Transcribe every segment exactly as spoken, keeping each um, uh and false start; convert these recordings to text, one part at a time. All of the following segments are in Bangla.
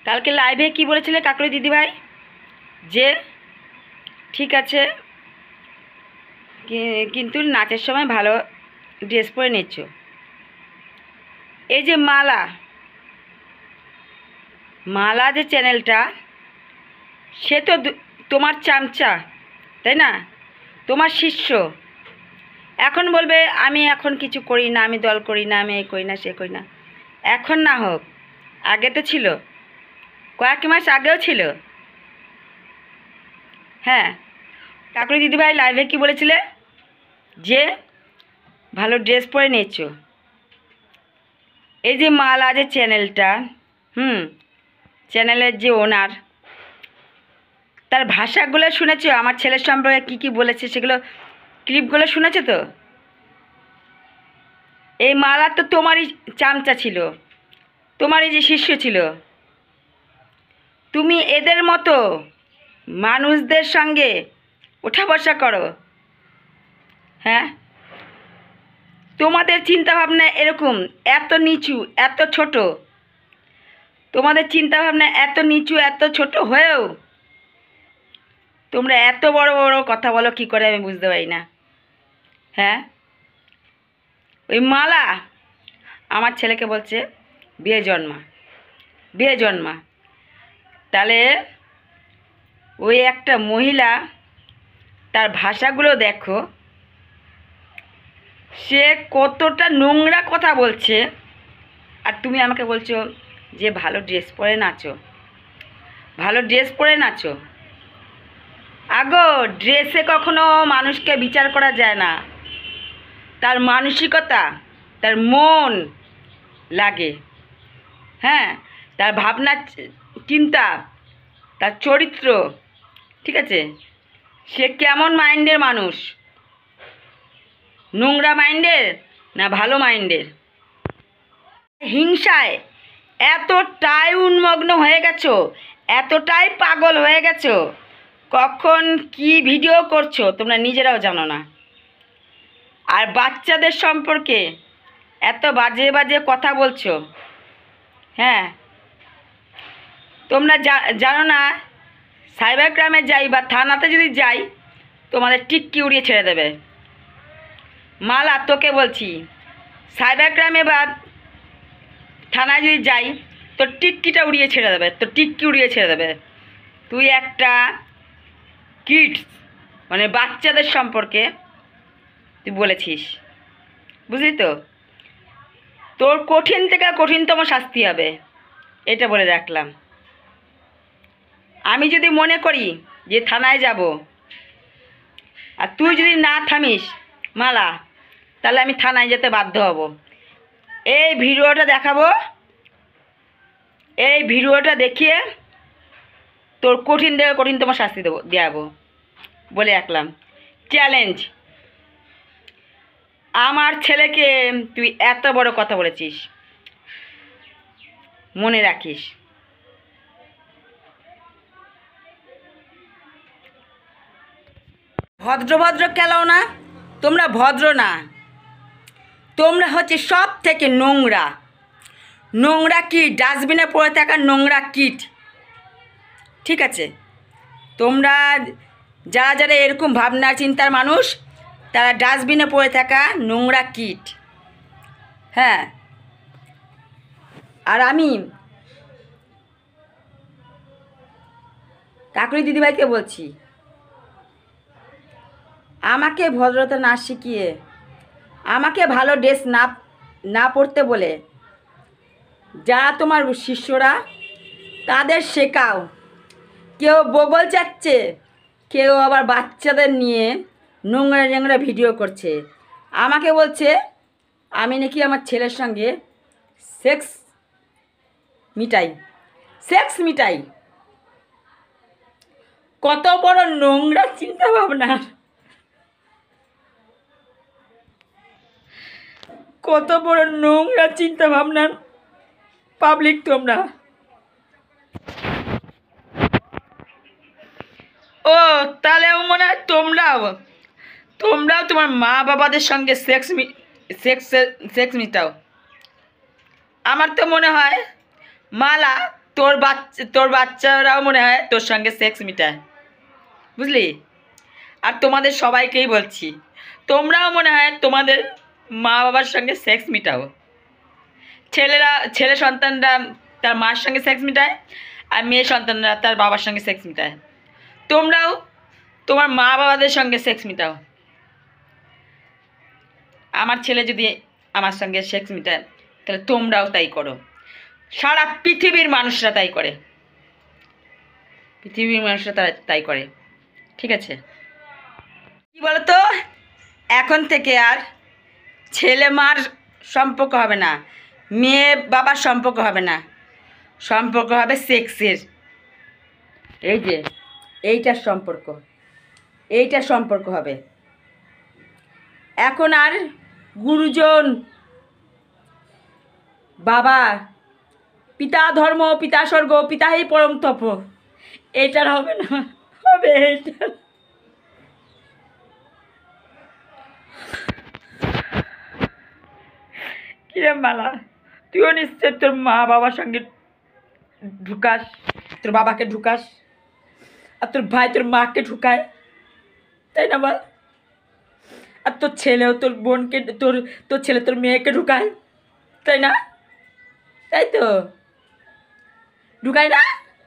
কালকে লাইভে কি বলেছিলে কাকুলি দিদিভাই, যে ঠিক আছে কিন্তু নাচের সময় ভালো ড্রেস পরে নিচ্ছ। এই যে মালা মালা যে চ্যানেলটা, সে তো তোমার চামচা, তাই না? তোমার শিষ্য। এখন বলবে আমি এখন কিছু করি না, আমি দল করি না, আমি এই করি না, সে করি না। এখন না হোক, আগে তো ছিল, কয়েক মাস আগেও ছিল। হ্যাঁ, কাকুলি দিদিভাই লাইভে কি বলেছিলে, যে ভালো ড্রেস পরে নিয়েছো। এই যে মালা যে চ্যানেলটা, হুম চ্যানেলের যে ওনার, তার ভাষাগুলো শুনেছো? আমার ছেলের সম্পর্কে কী কী বলেছে সেগুলো ক্লিপগুলো শুনেছো তো? এই মালা তো তোমারই চামচা ছিল, তোমারই যে শিষ্য ছিল। তুমি এদের মতো মানুষদের সঙ্গে ওঠা বসা করো। হ্যাঁ, তোমাদের চিন্তাভাবনা এরকম, এত নিচু, এত ছোট। তোমাদের চিন্তাভাবনা এত নিচু, এত ছোট হয়েও তোমরা এত বড় বড় কথা বলো কি করে, আমি বুঝতে পারি না। হ্যাঁ, ওই মালা আমার ছেলেকে বলছে বিয়ে জন্মা, বিয়ে জন্মা। তাহলে ওই একটা মহিলা, তার ভাষাগুলো দেখো, সে কতটা নোংরা কথা বলছে। আর তুমি আমাকে বলছো যে ভালো ড্রেস পরে নাচো, ভালো ড্রেস পরে নাচো। আগো ড্রেসে কখনো মানুষকে বিচার করা যায় না, তার মানসিকতা, তার মন লাগে। হ্যাঁ, তার ভাবনা চিন্তা, তার চরিত্র, ঠিক আছে, সে কেমন মাইন্ডের মানুষ, নোংরা মাইন্ডের না ভালো মাইন্ডের। হিংসায় এতটাই উন্মগ্ন হয়ে গেছো, এতটাই পাগল হয়ে গেছো, কখন কি ভিডিও করছো তোমরা নিজেরাও জানো না। আর বাচ্চাদের সম্পর্কে এত বাজে বাজে কথা বলছো। হ্যাঁ, তোমরা জানো না, সাইবার ক্রাইমে যাই বা থানাতে যদি যাই, তোমাদের টিক্কি উড়িয়ে ছেড়ে দেবে। মালা তোকে বলছি, সাইবার ক্রাইমে বা থানায় যদি যাই, তোর টিক্কিটা উড়িয়ে ছেড়ে দেবে, তোর টিক্কি উড়িয়ে ছেড়ে দেবে। তুই একটা কিডস, মানে বাচ্চাদের সম্পর্কে তুই বলেছিস, বুঝলি তো? তোর কঠিন থেকে কঠিনতম শাস্তি হবে, এটা বলে রাখলাম। আমি যদি মনে করি যে থানায় যাব, আর তুই যদি না থামিস মালা, তাহলে আমি থানায় যেতে বাধ্য হব। এই ভিডিওটা দেখাবো, এই ভিডিওটা দেখিয়ে তোর কঠিন থেকে কঠিনতম শাস্তি দেবো, দেওয়াবো বলে রাখলাম। চ্যালেঞ্জ। আমার ছেলেকে তুই এত বড় কথা বলেছিস, মনে রাখিস। ভদ্র ভদ্র খেলাও না, তোমরা ভদ্র না, তোমরা হচ্ছে সব থেকে নোংরা নোংরা কিট, ডাস্টবিনে পড়ে থাকা নোংরা কিট, ঠিক আছে? তোমরা যারা যারা এরকম ভাবনা চিন্তার মানুষ, তারা ডাস্টবিনে পড়ে থাকা নোংরা কিট। হ্যাঁ, আর আমি কাকুলি দিদিভাইকে বলছি, আমাকে ভদ্রতা না শিখিয়ে, আমাকে ভালো ড্রেস না না পরতে বলে যারা তোমার শিষ্যরা, তাদের শেখাও। কেউ বগল চাচ্ছে, কেউ আবার বাচ্চাদের নিয়ে নোংরা নোংরা ভিডিও করছে। আমাকে বলছে আমি নাকি আমার ছেলের সঙ্গে সেক্স মিটাই, সেক্স মিটাই। কত বড় নোংরা চিন্তা ভাবনা, কত বড় নোংরা চিন্তা ভাবনা পাবলিক তোমরা। ও তাহলেও মনে হয় তোমরাও তোমরাও তোমার মা বাবাদের সঙ্গে সেক্স সেক্স সেক্স মিটাও। আমার তো মনে হয় মালা তোর বাচ্চা তোর বাচ্চারাও মনে হয় তোর সঙ্গে সেক্স মিটায়, বুঝলি? আর তোমাদের সবাইকেই বলছি, তোমরাও মনে হয় তোমাদের মা বাবার সঙ্গে সেক্স মিটাও। ছেলেরা ছেলে সন্তানরা তার মার সঙ্গে সেক্স মিটায়, আর মেয়ে সন্তানরা তার বাবার সঙ্গে সেক্স মিটায়। তোমরাও তোমার মা বাবাদের সঙ্গে সেক্স মিটাও। আমার ছেলে যদি আমার সঙ্গে সেক্স মিটায় তাহলে তোমরাও তাই করো। সারা পৃথিবীর মানুষরা তাই করে, পৃথিবীর মানুষরা তারা তাই করে, ঠিক আছে? কি বলতো, এখন থেকে আর ছেলে মার সম্পর্ক হবে না, মেয়ে বাবার সম্পর্ক হবে না, সম্পর্ক হবে সেক্সের। এই যে এইটার সম্পর্ক, এইটার সম্পর্ক হবে। এখন আর গুরুজন, বাবা, পিতা ধর্ম, পিতা স্বর্গ, পিতাই পরম তপ, এইটার হবে না, হবে এইটার। কিরে মালা, তুইও নিশ্চয় তোর মা বাবার সঙ্গে ঢুকাস, তোর বাবাকে ঢুকাস, আর তোর ভাই তোর মাকে ঢুকায়, তাই না বল? আর তোর ছেলেও তোর বোনকে, তোর তোর ছেলে তোর মেয়েকে ঢুকায়, তাই না? তাই তো, ঢুকায় না?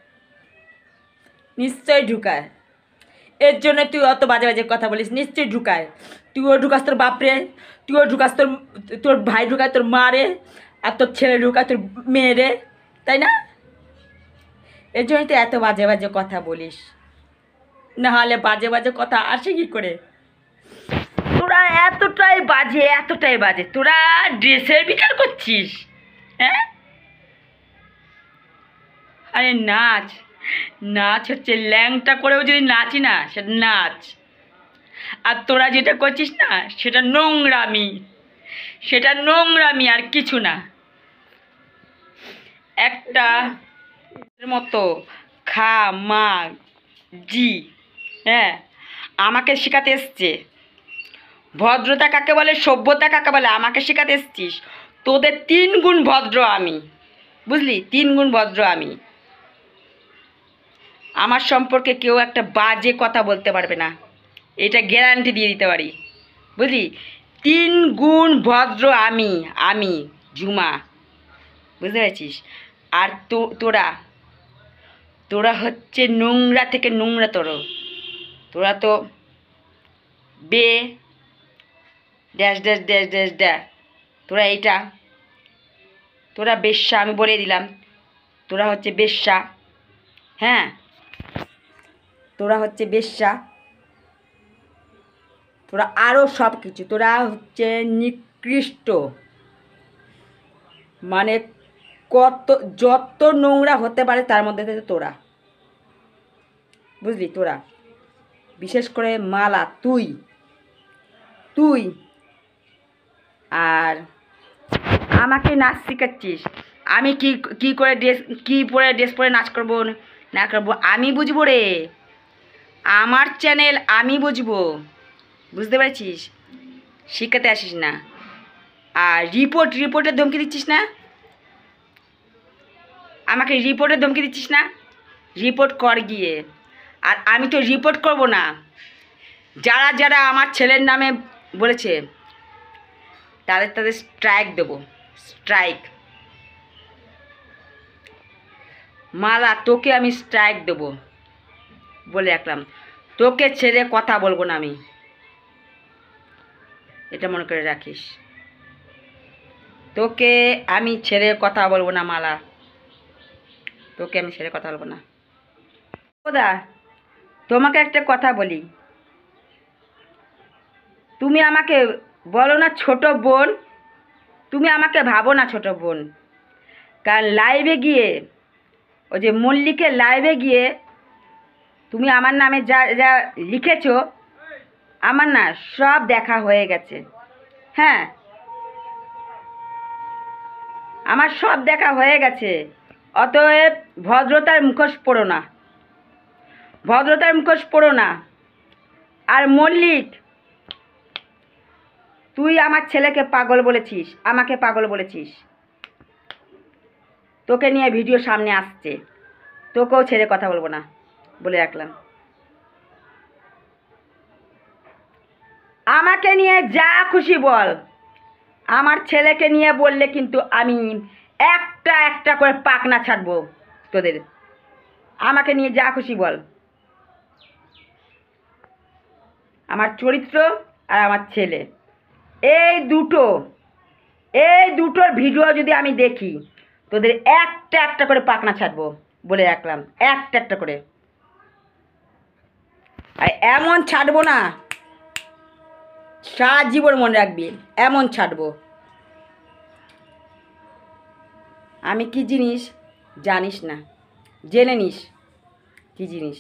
নিশ্চয়ই ঢুকায়। এর জন্য তুই অত বাজে বাজে কথা বলিস, নিশ্চয়ই ঢুকায়। তুইও ঢুকাস তোর বাপরে, তুইও ঢুকাস তোর তোর ভাই ঢুকায় তোর মা রে, আর তোর ছেলে ঢুকায় তোর মেয়ে রে, তাই না? এর জন্যই তো এত বাজে বাজে কথা বলিস, না হলে বাজে বাজে কথা আসে কি করে? তোরা এতটাই বাজে, এতটাই বাজে, তোরা ড্রেসের বিচার করছিস, হ্যাঁ? আরে নাচ, নাচ হচ্ছে ল্যাংটা করেও যদি নাচি না, সেটা নাচ। আর তোরা যেটা করছিস না, সেটা নোংরামি, সেটা নোংরামি আর কিছু না। একটা মতো খা মা জি, হ্যাঁ, আমাকে শেখাতে এসছে ভদ্রতা কাকে বলে, সভ্যতা কাকে বলে, আমাকে শেখাতে এসছিস। তোদের তিন গুণ ভদ্র আমি, বুঝলি? তিন গুণ ভদ্র আমি। আমার সম্পর্কে কেউ একটা বাজে কথা বলতে পারবে না, এটা গ্যারান্টি দিয়ে দিতে পারি, বুঝলি? তিন গুণ ভদ্র আমি, আমি ঝুমা, বুঝতে পেরেছিস? আর তো তোরা তোরা হচ্ছে নোংরা থেকে নোংরা, তোর তোরা তো বে dash dash dash dash dash, তোরা এইটা, তোরা বেশ্যা, আমি বলে দিলাম, তোরা হচ্ছে বেশ্যা, হ্যাঁ, তোরা হচ্ছে বেশ্যা, তোরা আরও সব কিছু, তোরা হচ্ছে নিকৃষ্ট, মানে কত যত নোংরা হতে পারে তার মধ্যে থেকে তোরা, বুঝলি? তোরা বিশেষ করে মালা, তুই তুই আর আমাকে নাচ শেখাচ্ছিস। আমি কি কি করে ড্রেস, কি পরে ড্রেস পরে নাচ করবো না করবো আমি বুঝবো রে, আমার চ্যানেল আমি বুঝবো, বুঝতে পারছিস? শিখাতে আসিস না। আর রিপোর্ট, রিপোর্টের ধমকি দিচ্ছিস না, আমাকে রিপোর্টের ধমকি দিচ্ছিস না, রিপোর্ট কর গিয়ে। আর আমি তো রিপোর্ট করব না, যারা যারা আমার ছেলের নামে বলেছে তাদের তাদের স্ট্রাইক দেবো, স্ট্রাইক। মালা, তোকে আমি স্ট্রাইক দেবো বলে রাখলাম, তোকে ছেড়ে কথা বলবো না আমি, এটা মনে করে রাখিস। তোকে আমি ছেড়ে কথা বলবো না মালা, তোকে আমি ছেড়ে কথা বলবো না। দাদা, তোমাকে একটা কথা বলি, তুমি আমাকে বলো না ছোট বোন, তুমি আমাকে ভাবো না ছোট বোন, কারণ লাইভে গিয়ে, ওই যে মল্লিকের লাইভে গিয়ে তুমি আমার নামে যা যা লিখেছো, আমার না সব দেখা হয়ে গেছে, হ্যাঁ, আমার সব দেখা হয়ে গেছে। অতএব ভদ্রতার মুখোশ পড়ো না, ভদ্রতার মুখোশ পড়ো না। আর মল্লিক, তুই আমার ছেলেকে পাগল বলেছিস, আমাকে পাগল বলেছিস, তোকে নিয়ে ভিডিও সামনে আসছে, তোকেও ছেড়ে কথা বলবো না বলে রাখলাম। আমাকে নিয়ে যা খুশি বল, আমার ছেলেকে নিয়ে বললে কিন্তু আমি একটা একটা করে পাকনা ছাড়বো তোদের। আমাকে নিয়ে যা খুশি বল, আমার চরিত্র আর আমার ছেলে এই দুটো এই দুটোর ভিডিও যদি আমি দেখি, তোদের একটা একটা করে পাকনা ছাড়বো বলে রাখলাম, একটা একটা করে। আর এমন ছাড়বো না, সারা জীবন মনে রাখবি, এমন ছাড়বো। আমি কি জিনিস জানিস না, জেনে নিস কি জিনিস।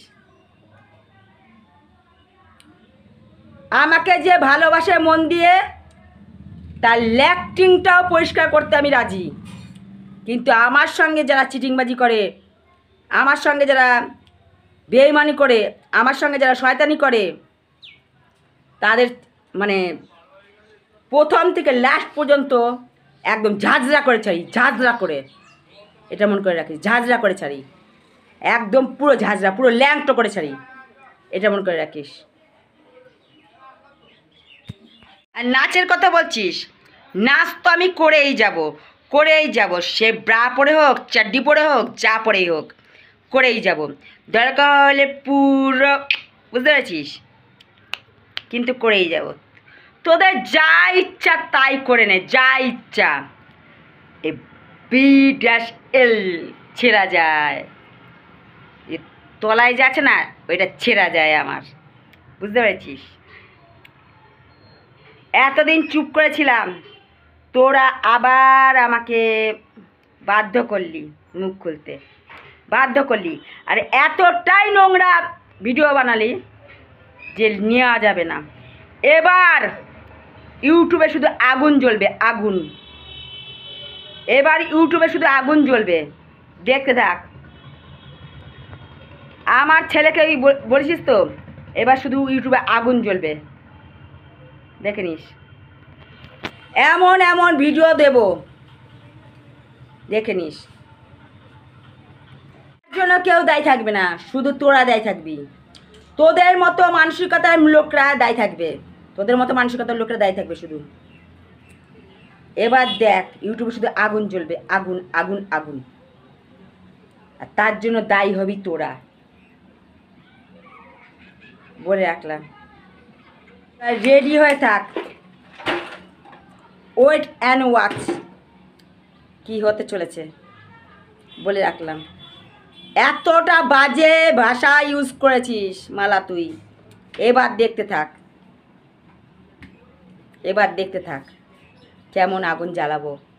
আমাকে যে ভালোবাসে মন দিয়ে, তার ল্যাকটিংটাও পরিষ্কার করতে আমি রাজি। কিন্তু আমার সঙ্গে যারা চিটিংবাজি করে, আমার সঙ্গে যারা বেইমানি করে, আমার সঙ্গে যারা শয়তানি করে, তাদের মানে প্রথম থেকে লাস্ট পর্যন্ত একদম ঝাঁঝরা করে ছাড়ি, ঝাঁঝরা করে। এটা মনে করে রাখিস, ঝাঁঝরা করে ছাড়ি, একদম পুরো ঝাঁঝরা, পুরো ল্যাংটো করে ছাড়ি, এটা মনে করে রাখিস। আর নাচের কথা বলছিস, নাচ তো আমি করেই যাব, করেই যাব। সে ব্রা পরে হোক, চাড্ডি পরে হোক, যা পরেই হোক, করেই যাব। দরকার হলে পুরো, বুঝতে পেরেছিস, কিন্তু করেই যাব। তোদের যা ইচ্ছা তাই করে নে, যা ইচ্ছা। এ বি ড্যাশ এল ছেঁড়া যায়, এ তলায় যাচ্ছে না, ওইটা ছেঁড়া যায় আমার, বুঝতে পেরেছিস। এতদিন চুপ করেছিলাম, তোরা আবার আমাকে বাধ্য করলি মুখ খুলতে, বাধ্য করলি। আর এতটাই নোংরা ভিডিও বানালি যে নেওয়া যাবে না। এবার ইউটিউবে শুধু আগুন জ্বলবে, আগুন। এবার ইউটিউবে শুধু আগুন জ্বলবে, দেখতে থাক। আমার ছেলেকে বলেছিস তো, এবার শুধু ইউটিউবে আগুন জ্বলবে, দেখে নিস। এমন এমন ভিডিও দেব, দেখে নিস। এর জন্য কেউ দায়ী থাকবে না, শুধু তোরা দায়ী থাকবি। তোদের মতো মানসিকতার লোকরা দায়ী থাকবে, তোদের মতো মানসিকতার লোকরা দায়ী থাকবে শুধু। এবার দেখ ইউটিউবে শুধু আগুন জ্বলবে, আগুন আগুন আগুন। আর তার জন্য দায়ী হবি তোরা, বলে রাখলাম। রেডি হয়ে থাক, ওয়েট অ্যান্ড ওয়াচ কি হতে চলেছে, বলে রাখলাম। এতটা বাজে ভাষা ইউজ করেছিস মালা তুই, এবার দেখতে থাক, এবার দেখতে থাক কেমন আগুন জ্বালাবো।